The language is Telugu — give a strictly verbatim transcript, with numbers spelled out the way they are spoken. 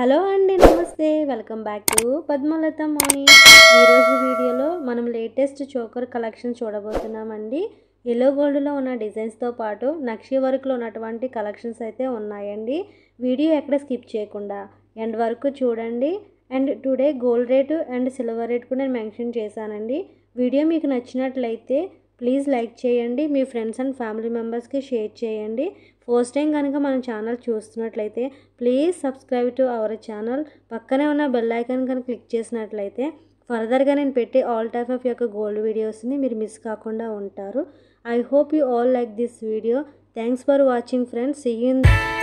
హలో అండి, నమస్తే. Welcome back to Padmalatha Moni. ఈరోజు వీడియోలో మనం లేటెస్ట్ చోకర్ కలెక్షన్ చూడబోతున్నామండి. ఎల్లో గోల్డ్లో ఉన్న డిజైన్స్తో పాటు నక్షి వర్క్లో ఉన్నటువంటి కలెక్షన్స్ అయితే ఉన్నాయండి. వీడియో ఎక్కడ స్కిప్ చేయకుండా ఎండ్ వరకు చూడండి. And today gold rate and silver rate కూడా నేను మెన్షన్ చేశానండి. వీడియో మీకు నచ్చినట్లయితే ప్లీజ్ లైక్ చేయండి, మీ ఫ్రెండ్స్ అండ్ ఫ్యామిలీ మెంబర్స్కి షేర్ చేయండి. ఫస్ట్ టైం కనుక మన ఛానల్ చూస్తున్నట్లయితే please subscribe to our channel. పక్కనే ఉన్న బెల్ ఐకాన్ కనుక క్లిక్ చేసినట్లయితే ఫర్దర్గా నేను పెట్టే ఆల్ టైప్ ఆఫ్ యొక్క గోల్డ్ వీడియోస్ని మీరు మిస్ కాకుండా ఉంటారు. I hope you all like this video. Thanks for watching friends. See you in